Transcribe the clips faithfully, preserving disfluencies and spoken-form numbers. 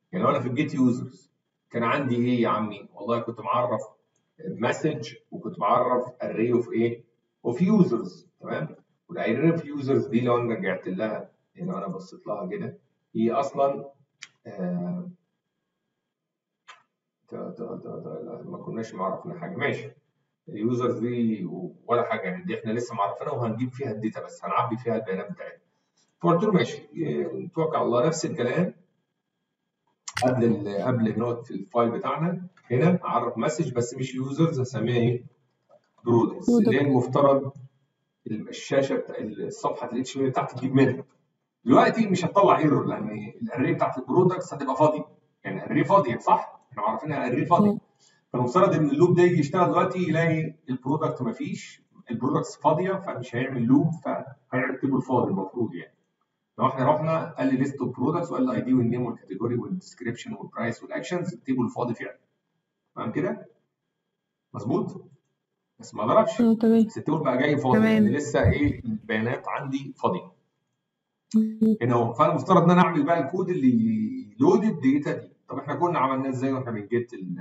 يعني لو انا في الجيت يوزرز كان عندي ايه يا عمي؟ والله كنت معرف مسج وكنت معرف اري اوف ايه؟ اوف يوزرز. تمام؟ والاري اوف يوزرز دي لو انا رجعت لها، يعني لو انا بصيت لها كده، هي اصلا آه تا تا تا تا ما كناش معرفنا حاجه. ماشي، اليوزرز دي ولا حاجه، يعني دي احنا لسه معرفينها وهنجيب فيها الداتا بس هنعبي فيها البيانات بتاعتنا. فقلت له ماشي، نتوكل على الله. نفس الكلام قبل ال قبل النوت في الفايل بتاعنا هنا اعرف مسج بس مش يوزرز، هسميها ايه؟ برودكتس، اللي هي برودكت. المفترض الشاشه بتاع الصفحه الاتش ام ال بتاعتي تجيب منها. دلوقتي مش هتطلع ايرور لان الاري بتاعت البرودكتس هتبقى فاضيه، يعني الاري فاضيه صح؟ احنا عارفينها الاري فاضيه. اه. فالمفترض ان اللوب ده يجي يشتغل دلوقتي يلاقي البرودكت مفيش، البرودكتس فاضيه، فمش هيعمل لوب، فهيعمل تيبل فاضي المفروض. يعني لو احنا رحنا قال لي ليست اوف برودكتس وقال لي الاي دي والنيم والكاتيجوري والديسكربشن والبرايس والاكشنز، التيبل فاضي فعلا. تمام كده؟ مظبوط؟ بس ما ضربش، اه تمام. بس التيبل بقى جاي فاضي لان تمام. لسه ايه؟ البيانات عندي فاضيه مم. هنا اهو. فالمفترض ان انا اعمل بقى الكود اللي يلود الداتا دي. طب احنا كنا عملناه ازاي واحنا بنجيت ال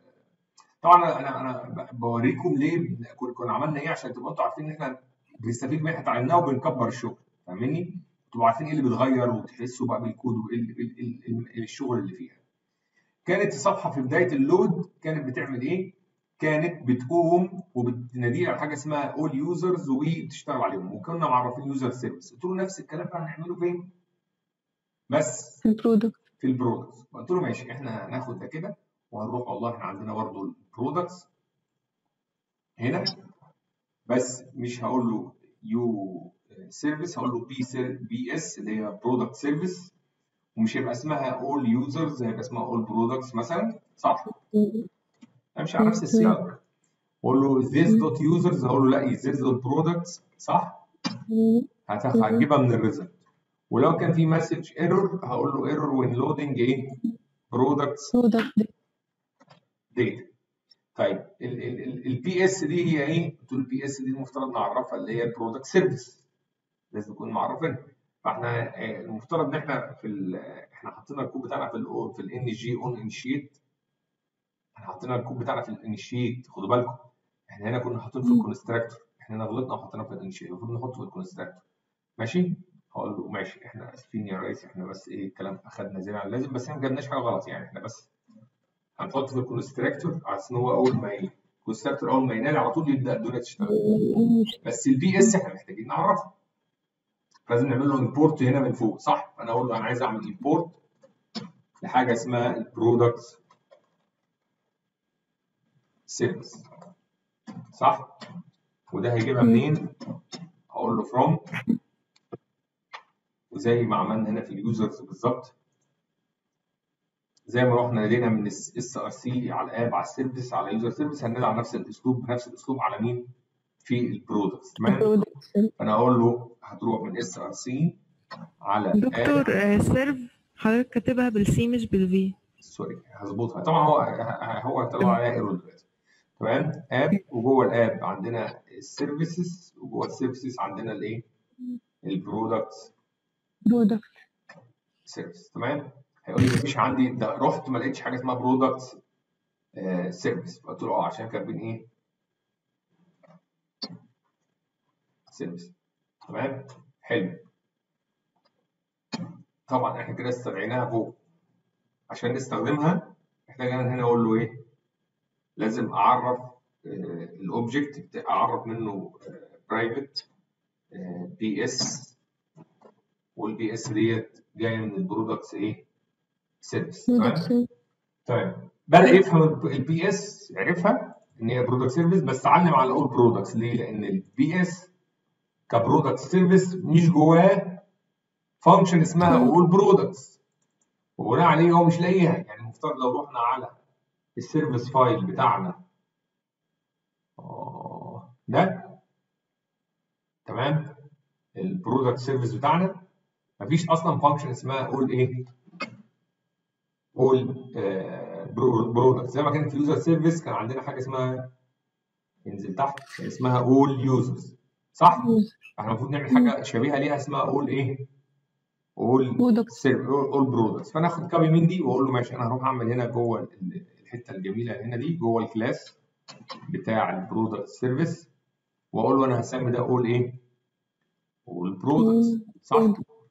طبعا انا انا بوريكم ليه كنا عملنا ايه عشان تبقوا انتوا عارفين ان احنا بنستفيد من اللي احنا اتعلمناه وبنكبر الشغل. فاهمني؟ تبقوا عارفين ايه اللي بيتغير وتحسوا بقى بالكود وايه الشغل اللي فيها. كانت الصفحه في بدايه اللود كانت بتعمل ايه؟ كانت بتقوم وبتنادي على حاجه اسمها اول يوزرز وتشتغل عليهم، وكنا معرفين يوزر سيرفيس. قلت له نفس الكلام بقى هنعمله فين؟ بس البرودكت. في البرودكتس. قلت له ماشي، احنا هناخد ده كده وهنروح، والله احنا عندنا برضه البرودكتس هنا، بس مش هقول له يو سيرفيس، هقول له بي بي اس اللي هي برودكت سيرفيس، ومش هيبقى اسمها اول يوزرز، هيبقى اسمها اول برودكتس مثلا، صح؟ مم. امشي على نفس تمام. السياق. واقول له this dot users، هقول له لا this dot products، صح؟ هتجيبها من الريزلت. ولو كان في مسج ايرور هقول له ايرور when loading ايه؟ برودكتس برودكت. داتا. طيب البي اس دي هي ايه؟ قلت له البي اس دي المفترض نعرفها اللي هي البرودكت سيرفيس، لازم نكون معرفينها. فاحنا المفترض ان احنا في احنا حاطين الكود بتاعنا في ال في الان جي اون انشيت، احنا حاطين الكود بتاعنا في الانشيت. خدوا بالكم احنا هنا كنا حاطين في الكونستراكتور، احنا هنا غلطنا وحطيناه في الانشيت، المفروض نحطه في الكونستراكتور. ماشي؟ هقول له ماشي، احنا اسفين يا ريس، احنا بس ايه الكلام اخدنا زياده عن اللازم، بس احنا ما جبناش حاجه غلط، يعني احنا بس هنحط في الكونستراكتور على اساس ان هو اول ما ي- الكونستراكتور اول ما ينال على طول يبدا الدنيا تشتغل. بس البي اس احنا محتاجين نعرفه، لازم نعمل له امبورت هنا من فوق، صح؟ فانا اقول له انا عايز اعمل امبورت لحاجه اسمها البرودكت سيرفيس، صح؟ وده هيجيبها منين؟ هقول له فروم، وزي ما عملنا هنا في اليوزرز بالظبط، زي ما رحنا نادينا من اس ار سي على الاب على السيرفيس على اليوزر سيرفيس، هننادي على نفس الاسلوب بنفس الاسلوب على مين؟ في البرودكتس. تمام؟ البرودكت. فانا اقول له هتروح من اس ار سي على دكتور اب. آه، سيرف حضرتك كاتبها بالسي مش بالفي. سوري هظبطها طبعا، هو هو هيطلع تمام. عليها ايرور دلوقتي. تمام؟ اب، وجوه الاب عندنا السيرفيسز، وجوه السيرفيسز عندنا الايه؟ البرودكتس برودكت. سيرفيس. تمام؟ هيقول لي مفيش عندي ده، رحت ما لقيتش حاجه اسمها برودكتس سيرفيس، فقلت له اه عشان كاتبين ايه؟ سيرفيس. تمام؟ حلو. طبعا احنا كده استدعيناها فوق، عشان نستخدمها محتاج انا هنا اقول له ايه؟ لازم اعرف الاوبجكت، اعرف منه برايفت بي اس، والبي اس ديت جايه من البرودكتس ايه؟ سيرفيس. تمام؟ تمام. بدا يفهم البي اس، عرفها ان هي برودكت سيرفيس، بس علم على الاول برودكتس. ليه؟ لان البي اس كبرودكت سيرفيس مش جواه فانكشن اسمها اول برودكتس، وبناء عليه هو مش لاقيها. يعني المفترض لو رحنا على السيرفيس فايل بتاعنا ده، تمام؟ البرودكت سيرفيس بتاعنا مفيش اصلا فانكشن اسمها اول ايه؟ اول برودكت. زي ما كان في اليوزر سيرفيس كان عندنا حاجه اسمها، انزل تحت، اسمها اول يوزرز، صح؟ احنا المفروض نعمل حاجه شبيهه ليها اسمها اول ايه؟ اول برودكت. اول برودكتس. فانا اخد كوبي من دي واقول له ماشي، انا هروح اعمل هنا جوه الحته الجميله هنا دي جوه الكلاس بتاع البرودكت سيرفيس، واقول له انا هسمي ده اول ايه؟ اول برودكتس، صح؟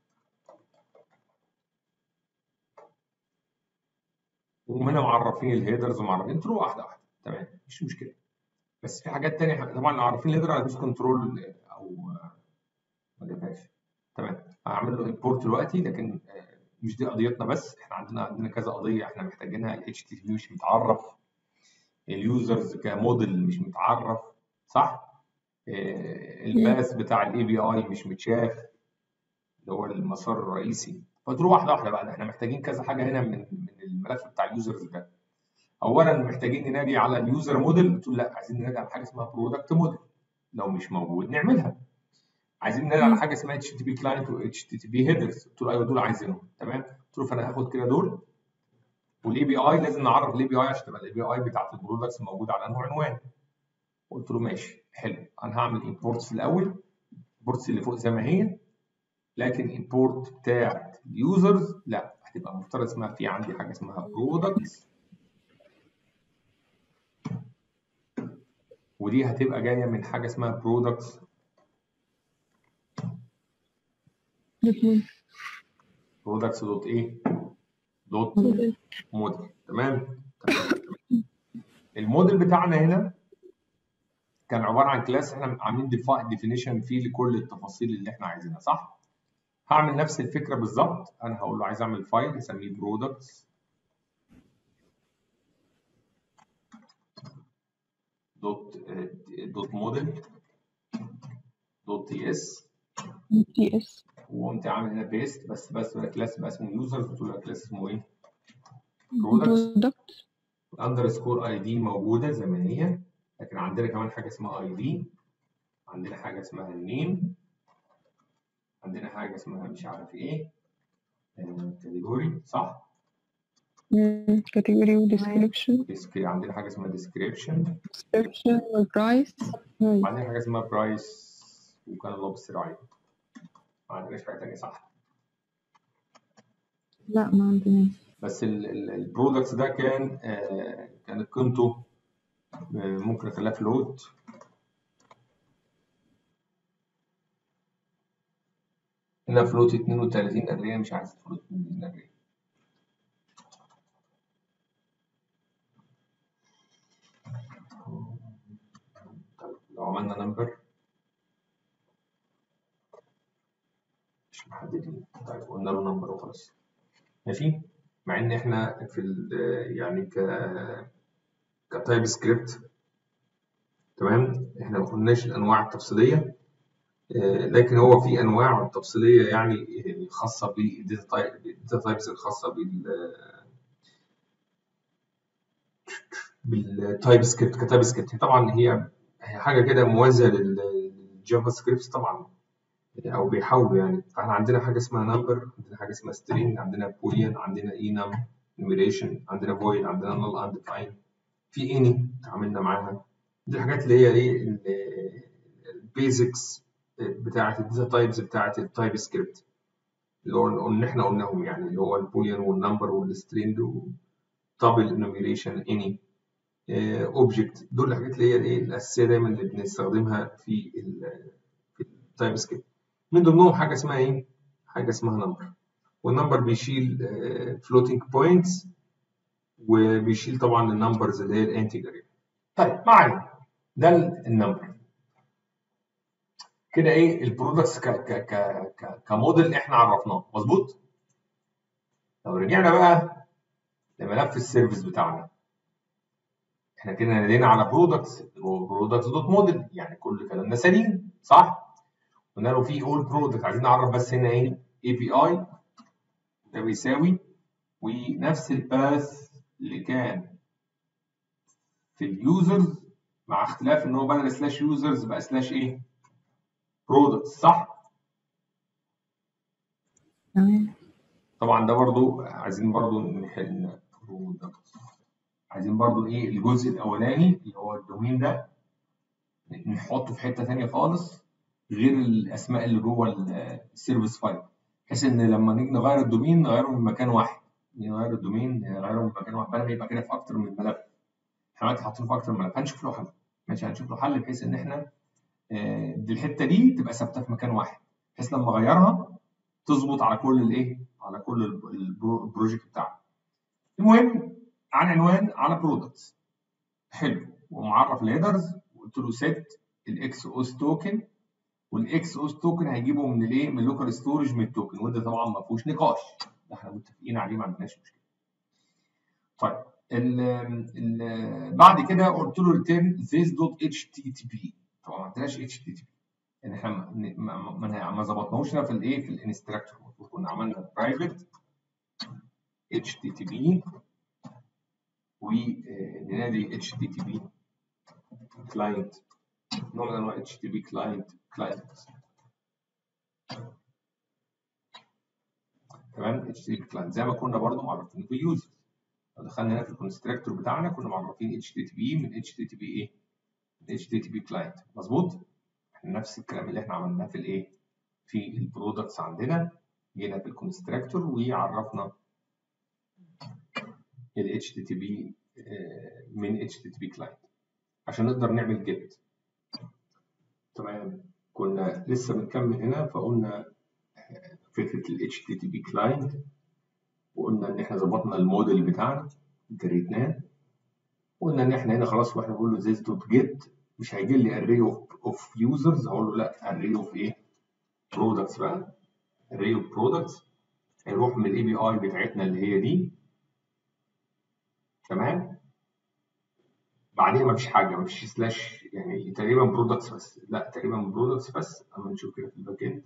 وهنا معرفين الهيدرز ومعرفين ترو واحده واحده، تمام مش مشكله. بس في حاجات ثانيه طبعا لو عارفين الهيدر هدوس كنترول او ما جابهاش، تمام. هعمل له امبورت دلوقتي، لكن مش دي قضيتنا، بس احنا عندنا عندنا كذا قضيه احنا محتاجينها. ال اتش تي تي بي مش متعرف، اليوزرز كموديل مش متعرف، صح؟ الباث بتاع الاي بي اي مش متشاف، اللي هو المسار الرئيسي. فتروح واحده واحده بقى، احنا محتاجين كذا حاجه هنا من من الملف بتاع اليوزرز ده. اولا محتاجين ننادي على اليوزر موديل، قلت له لا عايزين ننادي على حاجه اسمها برودكت موديل، لو مش موجود نعملها. عايزين ننادي على حاجه اسمها اتش تي تي بي كلاينت و اتش تي تي بي هيدرز، قلت له ايوه دول عايزينهم، تمام. قلت له فانا هاخد كده دول، والاي بي اي لازم نعرف الاي بي اي عشان تبقى الاي بي اي بتاعت البرودكتس موجوده على انه عنوان. قلت له ماشي حلو، انا هعمل امبورتس في الاول، امبورتس اللي فوق زي ما هي، لكن امبورت بتاعت اليوزرز لا، هتبقى مفترض اسمها في عندي حاجه اسمها برودكتس، ودي هتبقى جايه من حاجه اسمها برودكتس برودكتس دوت ايه؟ دوت موديل، تمام. الموديل بتاعنا هنا كان عباره عن كلاس احنا عاملين ديفينيشن فيه لكل التفاصيل اللي احنا عايزينها، صح؟ هعمل نفس الفكره بالظبط، انا هقول له عايز اعمل فايل اسميه برودكتس دوت دوت موديل دوت تي اس تي اس، وقمت عامل هنا بيست، بس بس كلاس بقى اسمه يوزرز، قلت له كلاس اسمه ايه؟ برودكتس اندرسكور اي دي موجوده زي ما هي، لكن عندنا كمان حاجه اسمها اي دي، عندنا حاجه اسمها النيم، عندنا حاجه اسمها مش عارف ايه كاتيجوري، صح؟ كاتيجوري وديسكريبشن، عندنا حاجه اسمها ديسكريبشن ديسكريبشن وبرايس، وعندنا حاجه اسمها برايس، وكان الله بالسر عليك. ما عندناش حاجه ثانيه، صح؟ لا ما عندناش. بس البرودكتس ده كان آه كانت قيمته آه ممكن اخليها فلوت، هنا فلوت اتنين وتلاتين اريه، مش عايز فلوت اتنين وتلاتين اريه. طيب لو عملنا نمبر مش محددين، طيب قلنا له نمبر وخلاص، ماشي. مع ان احنا في ال يعني ك كتايب سكريبت، تمام، احنا ما قلناش الانواع التفصيليه، لكن هو في انواع تفصيليه يعني خاصه بالداتا تايبس الخاصه بال بالتايب سكريبت كتايب سكريبت. طبعا هي هي حاجه كده موازيه للجافا سكريبت طبعا، او بيحاولوا يعني. فاحنا عندنا حاجه اسمها نمبر، عندنا حاجه اسمها سترينج، عندنا بوليان، عندنا انم نيميريشن، عندنا فويد، عندنا نل اندفاين، في اني اتعاملنا معاها. دي الحاجات اللي هي ايه البيزكس بتاعه الداتا تايبس بتاعه التايب سكريبت اللي هو اللي احنا قلناهم يعني، اللي هو البوليان والنمبر والسترينج وتابل انوميريشن اني اوبجكت. دول الحاجات اللي هي الايه الاساسيه دايما اللي بنستخدمها في التايب سكريبت. من ضمنهم حاجه اسمها ايه؟ حاجه اسمها نمبر، والنمبر بيشيل فلوتنج بوينتس وبيشيل طبعا النمبرز اللي هي الانتجر. طيب ما علينا، ده النمبر كده. ايه البرودكتس ك ك ك كموديل احنا عرفناه مظبوط. لو رجعنا بقى لملف السيرفيس بتاعنا، احنا كده نادينا على برودكتس برودكتس دوت موديل، يعني كل كلامنا سليم، صح؟ قلنا له في اول برودكت، عايزين نعرف بس هنا ايه اي بي اي ده بيساوي، ونفس الباث اللي كان في اليوزرز، مع اختلاف ان هو بدل سلاش يوزرز بقى سلاش ايه؟ برودكتس، صح؟ تمام. طبعا ده برضو عايزين برضو نحل برودكتس، عايزين برضو ايه الجزء الاولاني اللي هو الدومين ده نحطه في حته ثانيه خالص غير الاسماء اللي جوه السيرفيس فايل. بحيث ان لما نيجي نغير الدومين نغيره من مكان واحد، نغير الدومين نغيره من مكان واحد بدل ما يبقى كده في اكتر من ملف. احنا دلوقتي حاطينه في اكتر من ملف، هنشوف له حل. ماشي، هنشوف له حل بحيث ان احنا آه، دي الحته دي تبقى ثابته في مكان واحد، بحيث لما اغيرها تظبط على كل الايه، على كل البروجكت بتاعنا. المهم عن عنوان على برودكتس، حلو، ومعرف الهيدرز وقلت له سيت الاكس اوس توكن، والاكس اوس توكن هيجيبه من الايه، من اللوكال ستورج من التوكن، وده طبعا ما فيهوش نقاش، ده احنا متفقين عليه ما عندناش مشكله. طيب ال ال بعد كده قلت له ريتيرن ذيس دوت اتش تي تي بي، طبعا ما عندناش اتش تي تي بي، ان احنا ما ما ما ظبطناهوش هنا في الايه، في الانستراكتور، كنا عملنا برايفت اتش تي تي بي وننادي اتش تي تي بي كلاينت، نوع من انواع اتش تي بي كلاينت كلاينت تمام. اتش تي بي كلاينت زي ما كنا برضو معرفين في يوزر، لو دخلنا هنا في الكونستراكتور بتاعنا كنا معرفين اتش تي تي بي من اتش تي تي بي ايه، من اتش تي تي بي كلاينت، مظبوط. نفس الكلام اللي احنا عملناه في الايه، في البرودكتس عندنا، جينا في الكونستراكتور وعرفنا ال اتش تي تي بي من اتش تي تي بي كلاينت عشان نقدر نعمل جيت. تمام، كنا لسه بنكمل هنا، فقلنا فكره ال اتش تي تي بي كلاينت، وقلنا ان احنا ظبطنا الموديل بتاعنا جريتناه، وقلنا ان احنا هنا خلاص واحنا بنقول له this دوت جيت مش هيجي لي array of, of users، هقول له لا array of ايه، products بقى، array of products، هيروح من الاي بي اي بتاعتنا اللي هي دي. تمام، بعديها مفيش حاجه، مفيش سلاش، يعني تقريبا برودكتس بس، لا تقريبا برودكتس بس. اما نشوف كده في الباك اند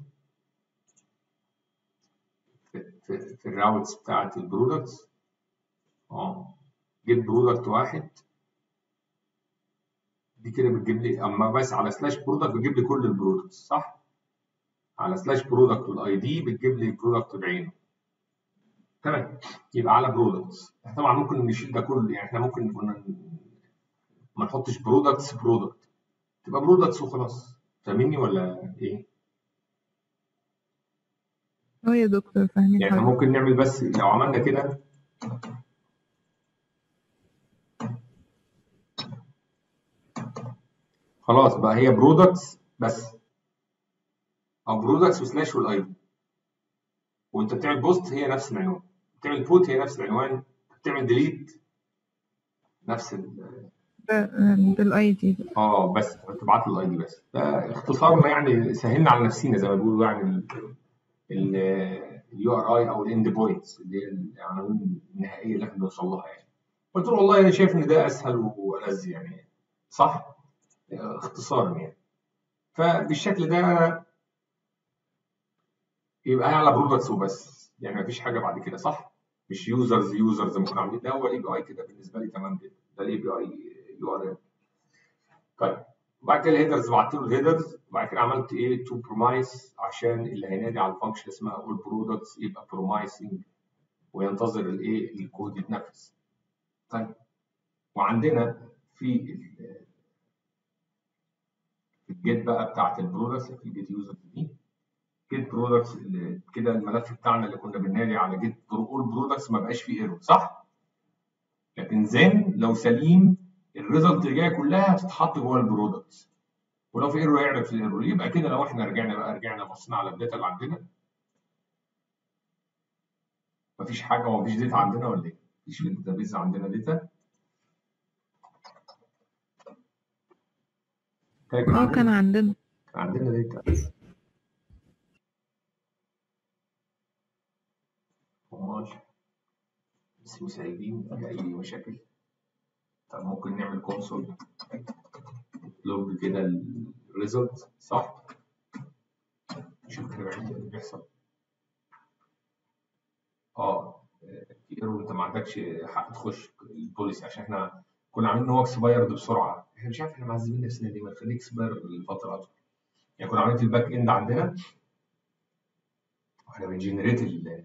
في, في, في الراوتس بتاعت البرودكتس، اه جيت برودكت واحد دي كده بتجيب لي، اما بس على سلاش برودكت بتجيب لي كل البرودكتس، صح؟ على سلاش برودكت والاي دي بتجيب لي برودكت بعينه. تمام، يبقى على برودكتس طبعا ممكن نشيل ده كله، يعني احنا ممكن كنا ما نحطش برودكتس برودكت، تبقى برودكتس وخلاص. فاهميني ولا ايه؟ اه يا دكتور فاهمين يعني احنا حضرتك. ممكن نعمل بس لو عملنا كده خلاص بقى هي برودكتس بس، او برودكتس وسلاش والاي دي، وانت بتعمل بوست هي نفس العنوان، بتعمل بوت هي نفس العنوان، بتعمل ديليت نفس ال بالاي دي. اه بس تبعت له الاي دي بس. ده اختصارنا، يعني سهلنا على نفسينا زي ما بيقولوا، يعني اليو ار اي او الاند بوينتس اللي هي العناوين النهائيه اللي احنا بنوصل لها يعني. قلت له والله انا شايف ان ده اسهل والذ يعني، صح؟ اختصارا يعني. فبالشكل ده يبقى هي على برودكتس وبس، يعني مفيش حاجه بعد كده، صح؟ مش يوزرز يوزرز زي ما كنا عاملين، ده هو الاي بي اي كده بالنسبه لي تمام جدا، ده الاي بي اي يو ار ال. طيب وبعد كده الهيدرز، بعت له الهيدرز، وبعد كده عملت ايه، تو برومايس عشان اللي هينادي على الفانكشن اسمها اول برودكتس يبقى برومايسنج وينتظر الايه، الكود يتنفذ. طيب وعندنا في الجيت بقى بتاعت البرودكتس، في الجيت يوزر دي جيت برودكتس كده، الملف بتاعنا اللي كنا بننادي على جيت اول برودكتس ما بقاش فيه ايرور، صح؟ لكن زين لو سليم الريزلت اللي جايه كلها هتتحط جوه البرودكتس، ولو في ايرور يعرف في الايرور. يبقى كده لو احنا رجعنا بقى، رجعنا بصينا على الداتا اللي عندنا، مفيش حاجه، هو مفيش داتا عندنا ولا ايه؟ مفيش في الداتابيز عندنا داتا؟ كان اه كان عندنا عندنا. كان عندنا داتا، امال بس مش سايبين اي مشاكل. طب ممكن نعمل كونسول لوج كده الريزلت، صح؟ نشوف كده بعدين اللي بيحصل. اه في ايرور، انت ما عندكش حق تخش البوليسي، عشان احنا كنا عاملين ان هو اكسبايرد بسرعه، احنا مش عارف احنا معذبين نفسنا ليه، ما نخليه اكسباير لفتره اطول. يعني كنا عاملين في الباك اند عندنا واحنا بنجنريت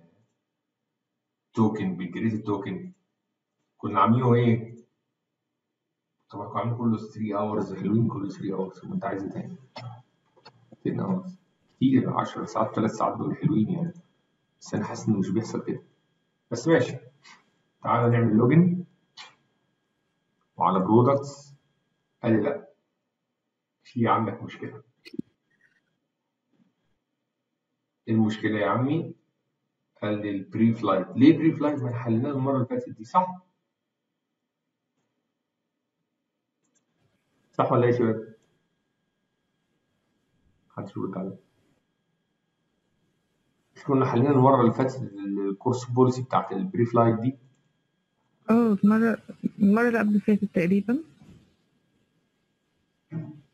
التوكن، بنجريت التوكن، كنا عاملينه ايه؟ طبعا كنا عاملين كله ثلاثة اورز حلوين، كله ثلاثة اورز، وانت عايز ايه تاني؟ عشرة اورز كتير، عشر ساعات، ثلاث ساعات دول حلوين يعني. بس انا حاسس انه مش بيحصل كده، بس ماشي. تعالى نعمل لوجن وعلى برودكتس، قال لي لا، في عندك مشكله. ايه المشكله يا عمي؟ قال لي البري فلايت. ليه بري فلايت؟ ما حليناها المره اللي فاتت دي، صح؟ صح ولا ايه يا شباب؟ محدش يرد عليا. مش كنا حلينا المره اللي فاتت الكورس بوليسي بتاعت البري فلايت دي؟ اه المرة المرة اللي قبل فاتت تقريبا.